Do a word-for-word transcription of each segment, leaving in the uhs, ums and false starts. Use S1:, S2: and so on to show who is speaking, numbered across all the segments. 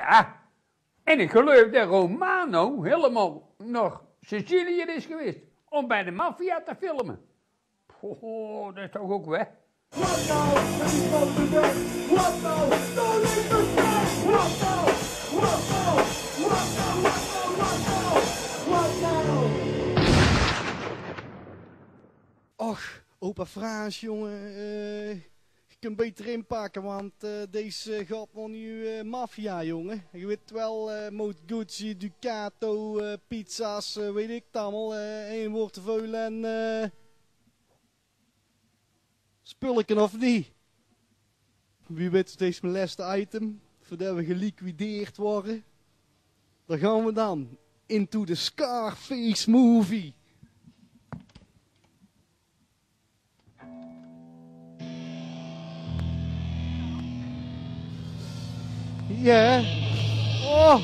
S1: Ja. En ik geloof dat Romano helemaal naar Sicilië is geweest om bij de maffia te filmen. Oh, dat is toch ook weg? What now? Let me go to bed. What now? Don't leave the bed. What now? What now? What now? What now? What now? What now?
S2: Och, opa Frans, jongen. Uh, je kunt beter inpakken, want uh, deze gaat wel nu uh, maffia, jongen. Je weet wel, uh, Moto Guzzi, Ducato, uh, pizza's, uh, weet ik het allemaal. Uh, één woord te veel en... Uh, Spulken of niet? Wie weet steeds mijn laatste item, voordat we geliquideerd worden. Dan gaan we dan into the Scarface movie. Ja. Yeah. Oh.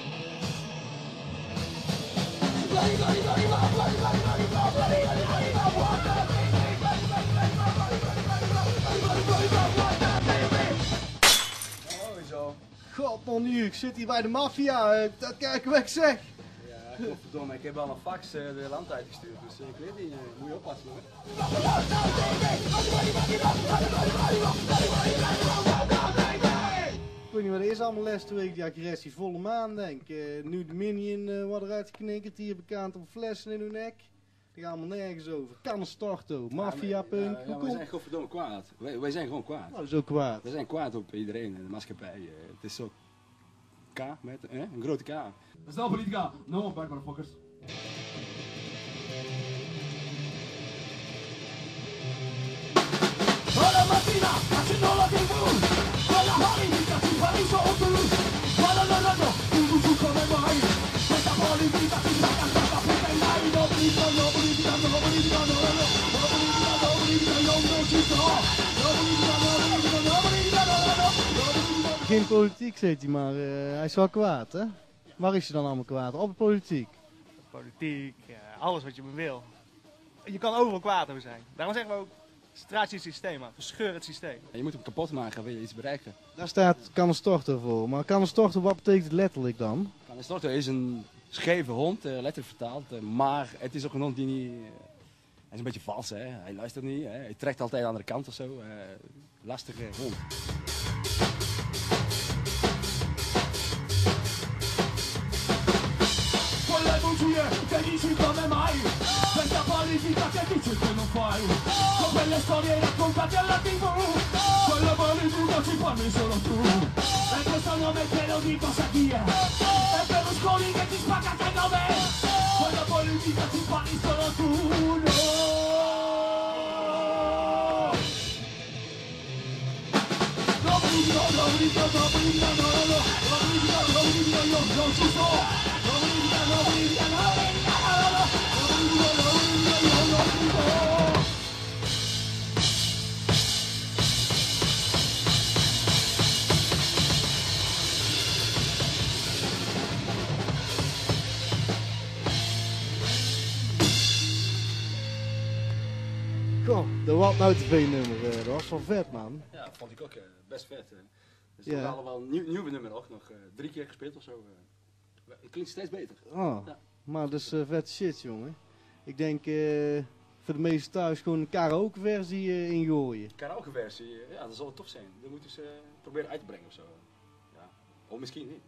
S2: God man, nu, ik zit hier bij de maffia. Dat kijk weg zeg.
S3: Ja, godverdomme, ik heb al een fax uh, de land uitgestuurd, dus uh, ik weet niet, uh, moet je oppassen hoor.
S2: Ik weet niet wat er is allemaal laatste week, die agressie volle maan denk. Uh, nu de minion uh, wordt eruit geknikkerd, hier bekend op flessen in hun nek. Die gaan allemaal nergens over. Canestorto, maffia punk.
S3: Ja, ja, wij zijn godverdomme kwaad. Wij, wij zijn gewoon kwaad.
S2: Nou, zo kwaad.
S3: We zijn kwaad op iedereen, de maatschappij. Uh, het is zo K met eh, een grote K.
S4: Stel politica, no more back motherfuckers. Alla mattina accendo la tivù, quella politica si fa i soldi, guarda la radio, tu su come vai, questa politica si fa cantata puta in lai, no politica, no politica, no politica, no no, no politica, no politica, io non ci sto, no politica, no politica, no politica, no no, no.
S2: Geen politiek zit hij, maar uh, hij is wel kwaad hè? Waar is hij dan allemaal kwaad? Op de politiek?
S5: Politiek, ja, alles wat je maar wil. Je kan overal kwaad over zijn. Daarom zeggen we ook, straat je systeem aan, verscheur het systeem.
S3: Je moet hem kapot maken, wil je iets bereiken.
S2: Daar staat Canestorto voor, maar Canestorto, wat betekent het letterlijk dan?
S3: Canestorto is een scheve hond, uh, letterlijk vertaald, uh, maar het is ook een hond die niet... Uh, hij is een beetje vals, hè? Hij luistert niet, hè? Hij trekt altijd aan de andere kant of zo. Uh, lastige hond.
S4: Bugie che dici come mai, questa politica che dici che non fai, con quelle storie raccontate alla tivù, quella politica ci parli solo tu, e questo nome te lo dico sa chi è, è Berlusconi che ti spacca che nome, quella politica ci parli solo tu, no. No brivido, no brivido, no brivido, no, no, no, no brivido, no brivido, io non ci sto.
S2: Goh, de Wat Nou T V-nummer, uh, dat was wel vet man.
S3: Ja, vond ik ook uh, best vet. Uh. Dus
S2: ja.
S3: we hadden wel een nieuw, nieuwe nummer nog, nog uh, drie keer gespeeld of zo. Uh. Het klinkt steeds beter.
S2: Oh, ja. Maar dat is uh, vet shit jongen. Ik denk uh, voor de meeste thuis gewoon een karaoke versie uh, ingooien.
S3: Karaoke versie, uh, ja dat zal tof zijn. Dat moeten ze uh, proberen uit te brengen of zo. Ja, of misschien niet.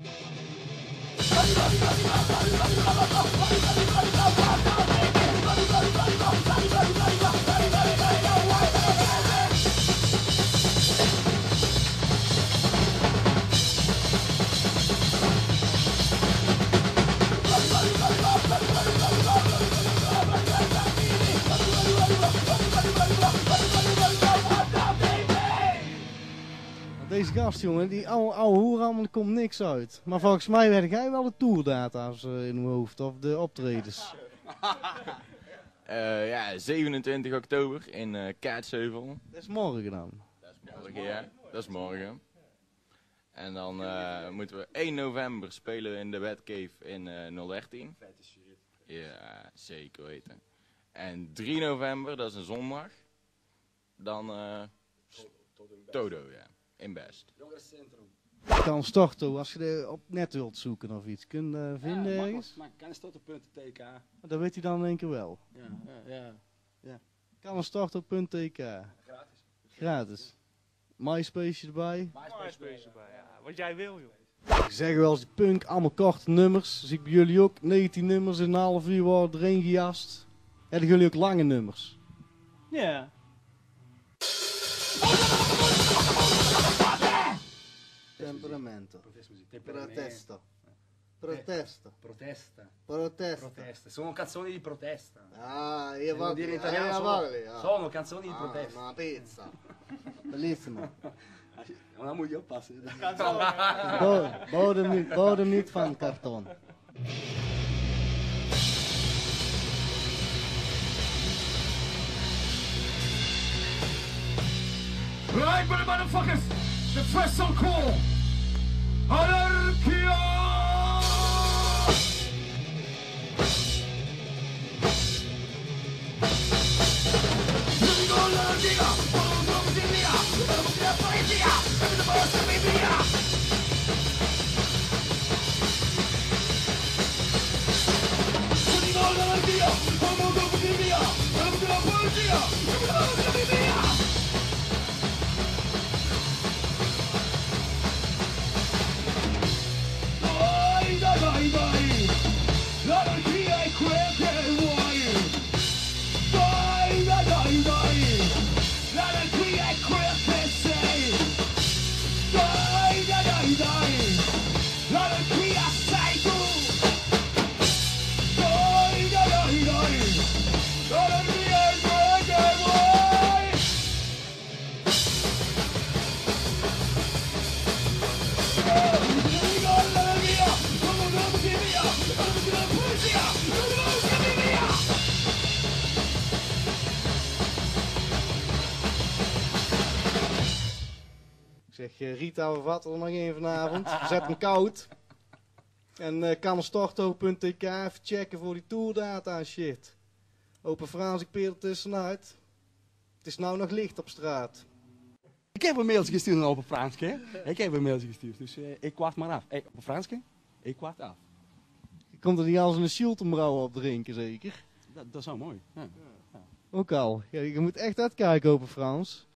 S2: Deze gast jongen, die oude, oude hoer allemaal, er komt niks uit. Maar volgens mij werd jij wel de tourdata's uh, in mijn hoofd, of de optredens.
S6: uh, ja, zevenentwintig oktober in uh, Kaatsheuvel.
S2: Dat is morgen dan?
S6: Dat is morgen, ja. Dat is morgen. En dan uh, moeten we één november spelen in de Batcave in uh, nul dertien. Ja, zeker weten. En drie november, dat is een zondag. Dan uh, Todo, ja. In Best.
S3: Jongerencentrum.
S2: Kan Storto, als je de op net wilt zoeken of iets, kun je uh, vinden
S3: ja,
S2: ergens?
S3: Maar Kanstorto punt T K.
S2: Dat weet hij dan in één keer wel.
S3: Ja, ja, ja.
S2: Kanstorto punt T K.
S3: Gratis.
S2: Gratis. MySpace erbij.
S5: MySpace erbij, ja. Wat jij wil, joh.
S2: Ik zeg wel eens, die punk, allemaal korte nummers. Zie ik bij jullie ook negentien nummers in een half uur worden erin gejast. Hebben jullie ook lange nummers?
S5: Ja.
S2: Temperamento.
S3: Protestmuziek.
S2: Protesto. Protesto.
S3: Protesta.
S2: Protesto.
S3: Protesta. Sono canzoni di protesta.
S2: Ah,
S3: Se
S2: io
S3: vuol dire in
S2: voglio,
S3: italiano
S2: io
S3: sono,
S2: voglio. ah.
S3: sono canzoni di
S2: Ah,
S3: protesta.
S2: ma pizza. Bellissimo.
S3: Dan moet je oppassen.
S2: Bo- Bodem niet, bodem niet van karton.
S4: Right, but motherfuckers, the first song called Anarchia! Dai, dai, dai, dai, l'anarchia è quel che vuoi. Dai, dai, dai, dai, l'anarchia è quel che sei. Dai, dai, dai, dai, l'anarchia sei tu. Dai, dai, dai, dai, l'anarchia è quel che vuoi.
S2: Ik zeg, uh, Rita, we vatten er nog één vanavond. Zet hem koud. En uh, kanstorto punt T K even checken voor die tourdata en shit. Open Frans, ik peer er tussenuit. Het is nou nog licht op straat.
S3: Ik heb een mailtje gestuurd naar Open Franske. Ik heb een mailtje gestuurd, dus uh, ik wacht maar af. Hey, Open Franske, ik wacht af.
S2: Je komt er niet als een Schultenbrouwer op drinken, zeker?
S3: Dat, dat is zo mooi. Ja.
S2: Ook al. Ja, je moet echt uitkijken, Open Frans.